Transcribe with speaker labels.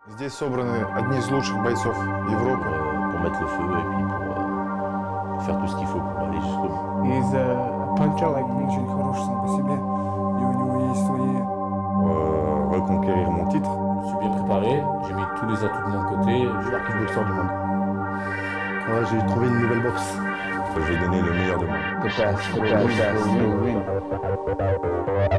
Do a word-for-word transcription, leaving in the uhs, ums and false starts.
Speaker 1: Здесь собраны одни из лучших бойцов Европы.
Speaker 2: Pour mettre le feu et puis pour, pour faire tout ce qu'il faut pour aller jusqu'au bout.
Speaker 3: Из панча очень хороший сам по себе, и у него есть свои...
Speaker 1: Euh, reconquérir mon titre.
Speaker 2: Je me suis bien préparé, j'ai mis tous les atouts de mon côté. Je suis l'artiste boxeur du monde.
Speaker 4: Ouais, j'ai trouvé une nouvelle boxe.
Speaker 1: Je vais donner le meilleur de moi.
Speaker 5: The best, the best, the best.